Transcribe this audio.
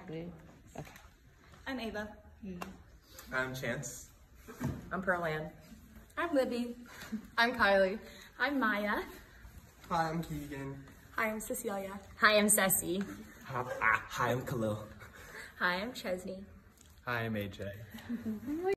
Okay. I'm Ava. I'm Chance. I'm Pearl-Ann. I'm Libby. I'm Kylie. I'm Maya. Hi, I'm Keegan. Hi, I'm Cecilia. Hi, I'm Ceci. Hi, I'm Khalil. Hi, I'm Chesney. Hi, I'm AJ.